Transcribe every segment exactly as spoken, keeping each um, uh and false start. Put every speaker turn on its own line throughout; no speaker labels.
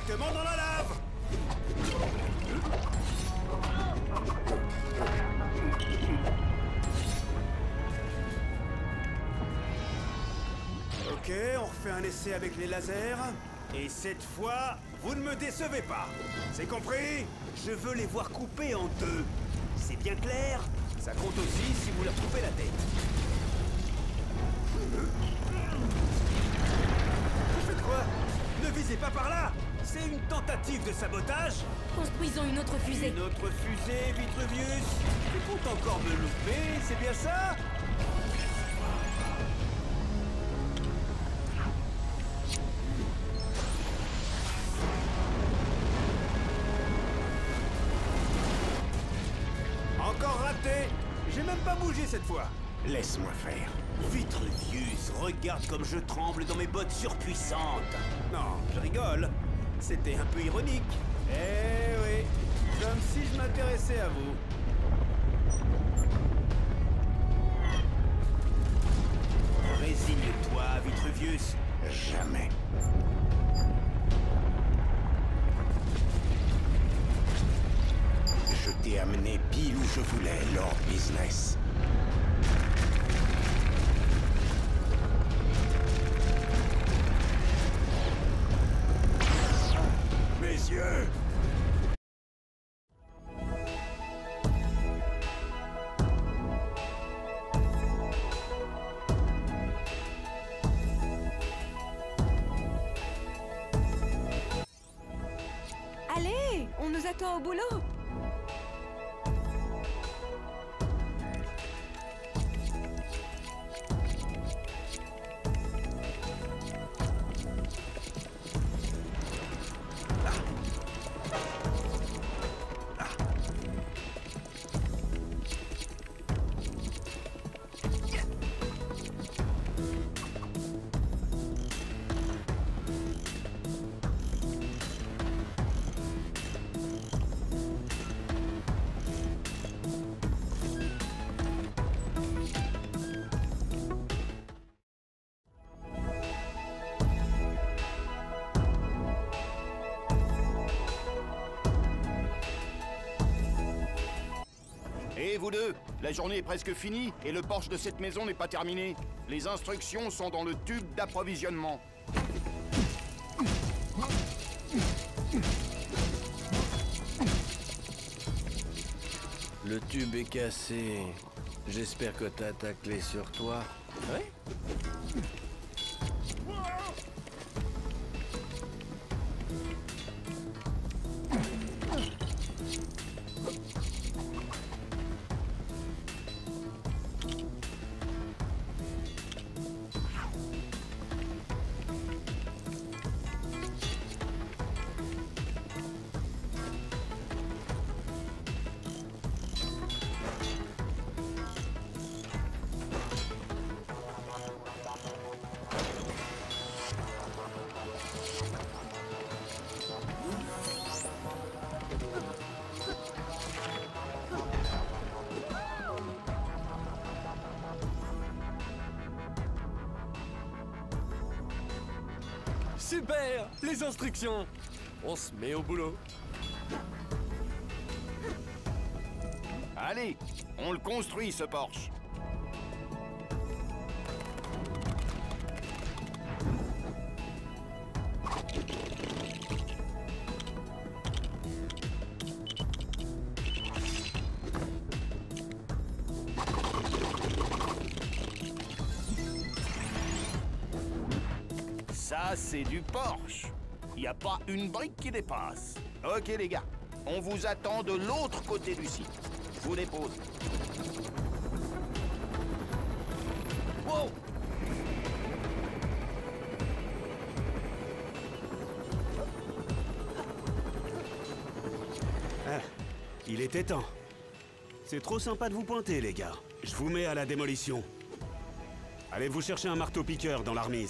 directement dans la lave. Ok, on refait un essai avec les lasers. Et cette fois, vous ne me décevez pas. C'est compris? Je veux les voir coupés en deux. C'est bien clair? Ça compte aussi si vous leur coupez la tête. Vous faites quoi? Ne visez pas par là! C'est une tentative de sabotage?
Construisons une autre fusée.
Une autre fusée, Vitruvius? Tu comptes encore me louper, c'est bien ça? Encore raté! J'ai même pas bougé cette fois.
Laisse-moi faire.
Vitruvius, regarde comme je tremble dans mes bottes surpuissantes. Non, je rigole. C'était un peu ironique. Eh oui, comme si je m'intéressais à vous. Résigne-toi, Vitruvius.
Jamais. Je t'ai amené pile où je voulais, Lord Business. Messieurs!
Allez, on nous attend au boulot.
Et vous deux, la journée est presque finie et le porche de cette maison n'est pas terminé. Les instructions sont dans le tube d'approvisionnement.
Le tube est cassé. J'espère que t'as ta clé sur toi. Ouais? Super! Les instructions! On se met au boulot.
Allez, on le construit ce porche. Ça, c'est du Porsche. Il n'y a pas une brique qui dépasse. Ok, les gars, on vous attend de l'autre côté du site. Je vous dépose. Wow!
Ah, il était temps. C'est trop sympa de vous pointer, les gars. Je vous mets à la démolition. Allez vous chercher un marteau-piqueur dans l'armise.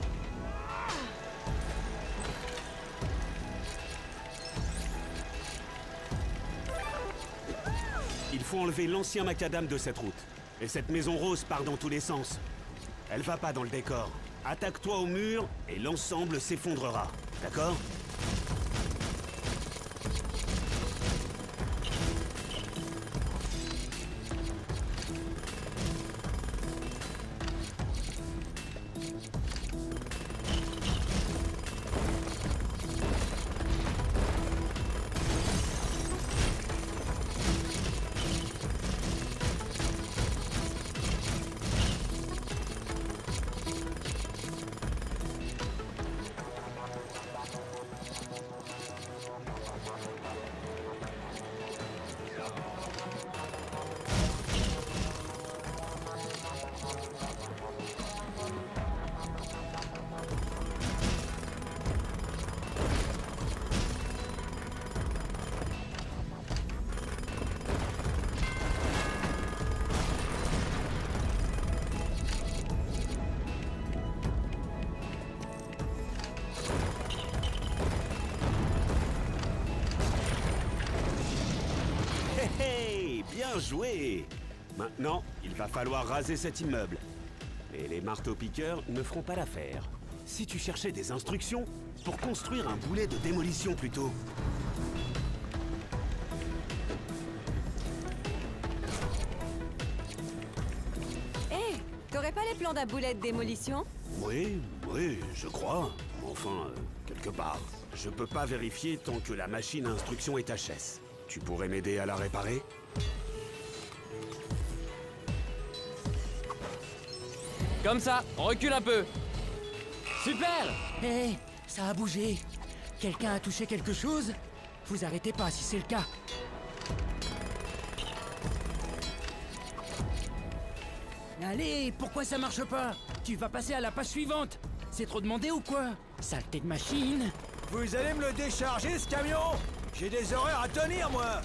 Il faut enlever l'ancien macadam de cette route. Et cette maison rose part dans tous les sens. Elle va pas dans le décor. Attaque-toi au mur et l'ensemble s'effondrera. D'accord? Bien joué! Maintenant, il va falloir raser cet immeuble. Et les marteaux-piqueurs ne feront pas l'affaire. Si tu cherchais des instructions, pour construire un boulet de démolition plutôt.
Hé, hey, t'aurais pas les plans d'un boulet de démolition?
Oui, oui, je crois. Enfin, euh, quelque part. Je peux pas vérifier tant que la machine à instruction est H S. Tu pourrais m'aider à la réparer?
Comme ça, on recule un peu. Super!
Hé, ça a bougé. Quelqu'un a touché quelque chose? Vous arrêtez pas si c'est le cas. Allez, pourquoi ça marche pas? Tu vas passer à la page suivante. C'est trop demandé ou quoi? Saleté de machine.
Vous allez me le décharger, ce camion? J'ai des horaires à tenir, moi.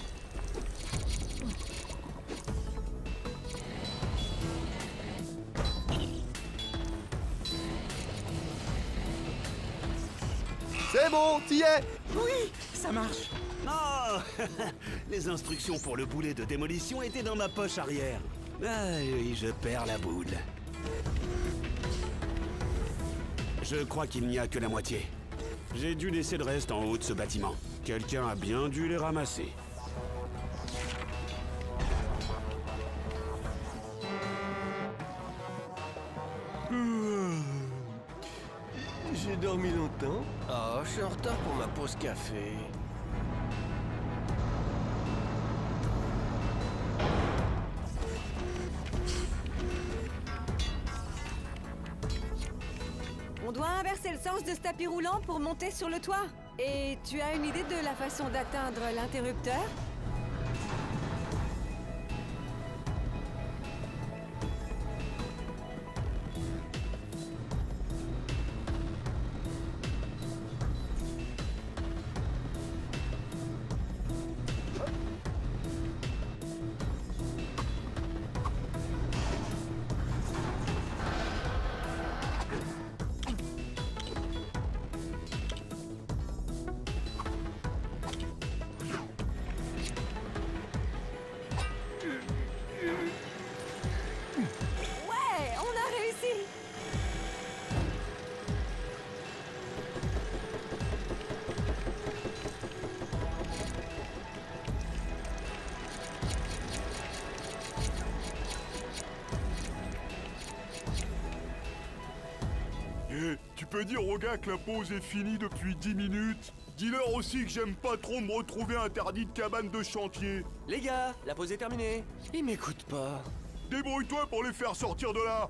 C'est bon, t'y es!
Oui, ça marche.
Oh! Les instructions pour le boulet de démolition étaient dans ma poche arrière. Ah oui, je perds la boule. Je crois qu'il n'y a que la moitié. J'ai dû laisser le reste en haut de ce bâtiment. Quelqu'un a bien dû les ramasser.
J'ai dormi longtemps. Oh, je suis en retard pour ma pause café.
On doit inverser le sens de ce tapis roulant pour monter sur le toit. Et tu as une idée de la façon d'atteindre l'interrupteur? Ouais, on a réussi!
Eh, tu peux dire au gars que la pause est finie depuis dix minutes? Dis-leur aussi que j'aime pas trop me retrouver interdit de cabane de chantier.
Les gars, la pause est terminée.
Il m'écoute pas.
Débrouille-toi pour les faire sortir de là.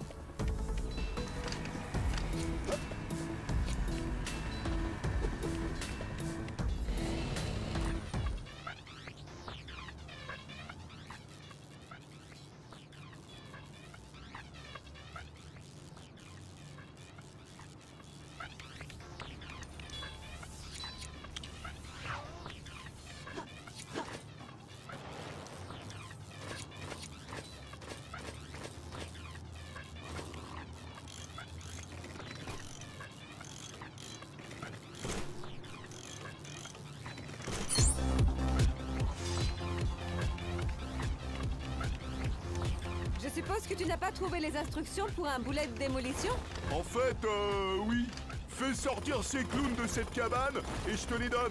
Je suppose que tu n'as pas trouvé les instructions pour un boulet de démolition?
En fait, euh, oui. Fais sortir ces clowns de cette cabane et je te les donne.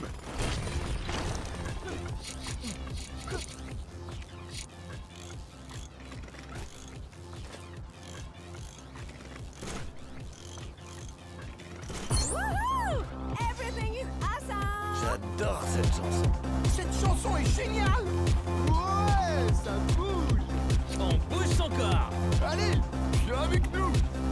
Wouhou! Everything is awesome!
J'adore cette chanson.
Cette chanson est géniale! Ouais, ça bouge!
On bouge son corps.
Allez, viens avec nous.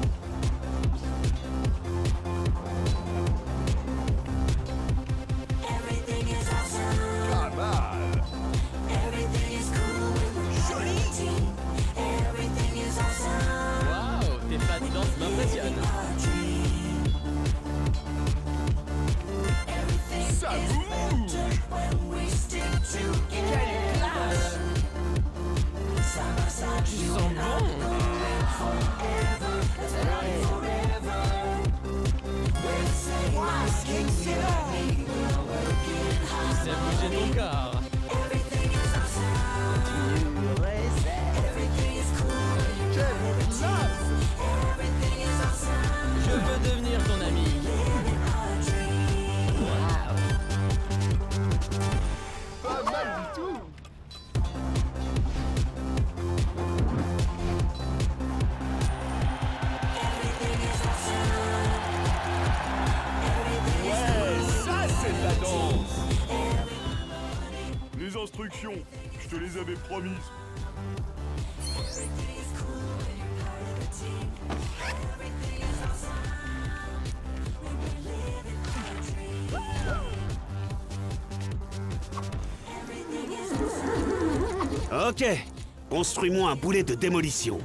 Everything is awesome.
Pas mal.
Everything is cool when we're on a team. Everything is awesome.
Waouh, tes pas de danse m'impressionnent.
Our dream. Everything
Ça
is
bouge.
better when we stick together. Side by side,
Tu
you
sens
and I
bon.
forever. Let's ride forever. We're the same as you and me. We're working hard.
C'est bouger ton corps.
Everything is awesome.
les instructions. Je te les avais promises.
Ok, construis-moi un boulet de démolition.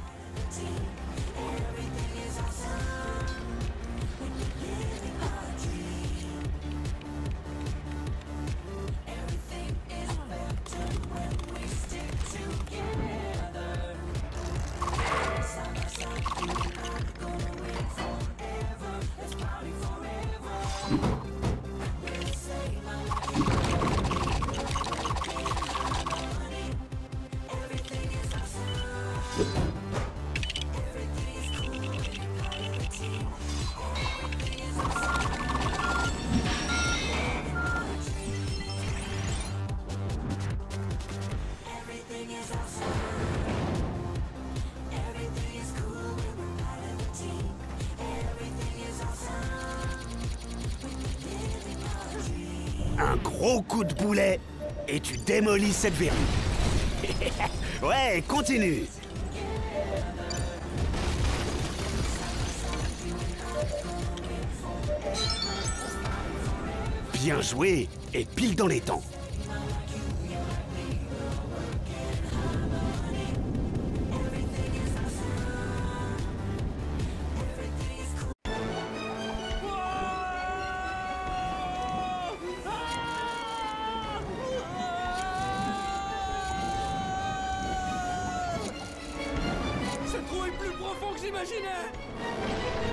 Un gros coup de boulet et tu démolis cette verrue. Ouais, continue. Bien joué et pile dans les temps.
Ce trou est plus profond que j'imaginais.